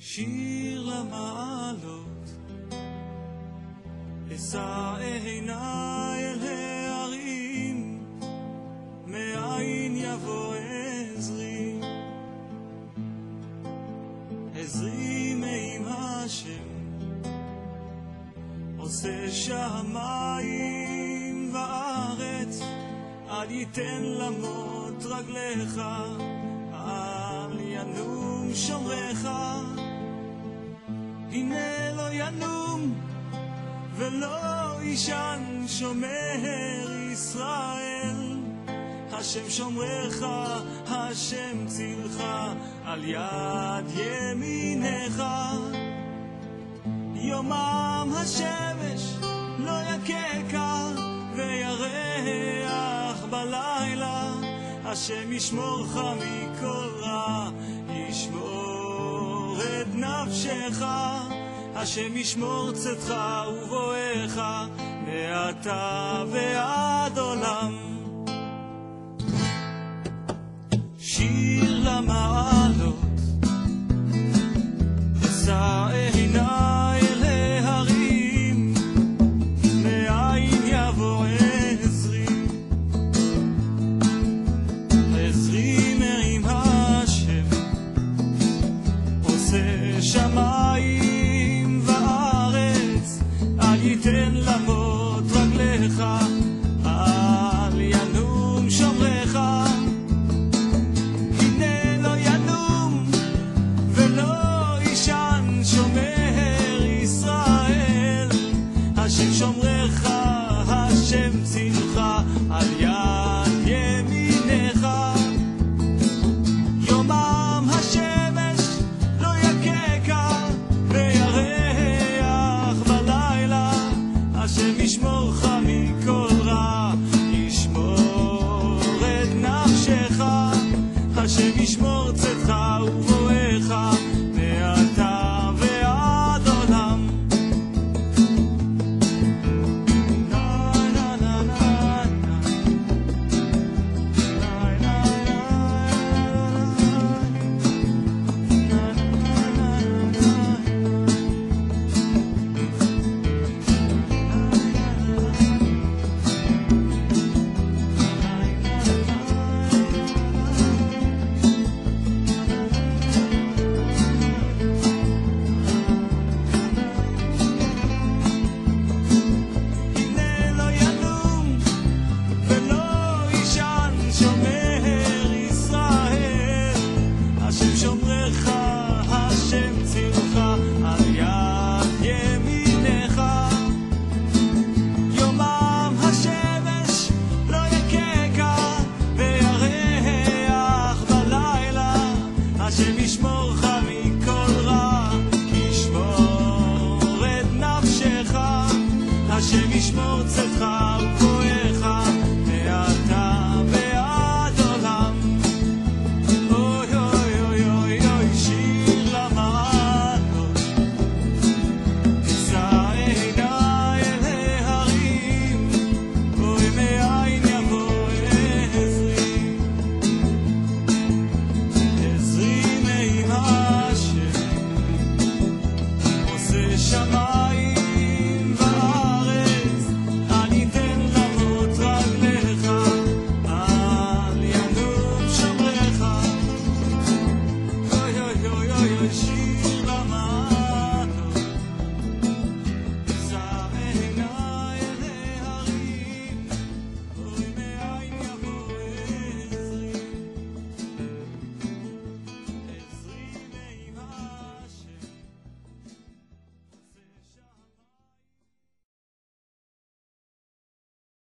שיר למעלות, אשא עיני אל ההרים, מאין יבוא עזרי, עזרי מעם השם, עושה שמיים וארץ, עד ייתן למות רגlecha, על ינום shomerecha. הנה לא ינום ולא ישן, shomer ישראל, השם shomerecha, השם tsilecha, על יד ימיnecha. יומם hashemesh לא yakeka, veyareach balailah, השם ישמורך מכל רע, ישמור את נפשך, השם ישמור צאתך ובואך, מעתה ועד עולם. שיר למעלות, אשא עיני אל ההרים, מאין יבוא עזרי, עזרי מעם השם, עושה שמיים וארץ, אל ייתן למות רגlecha, על ינום shomerecha. הנה לא ינום ולא ישן, shomer ישראל, השם shomerecha, השם tsilecha, על יד ימיnecha. יומם hashemesh לא yakeka, veyareach balailah, השם ישמורך מכל רע, ישמור את נפשך, השם ישמור צאתך ובואך, מעתה ועד עולם. השם ישמורך מכל רע, ישמור את נפשך, השם ישמור צאתך ובואך, מעתה ועד עולם. אוי אוי אוי אוי אוי, שיר למעלות, אשא עיני אל ההרים, אוי מאין יבוא עזרי, עזרי מעם השם, עושה שמיים וארץ, אל ייתן למות רגlecha, על ינום shomerecha. אוי אוי אוי אוי, שיר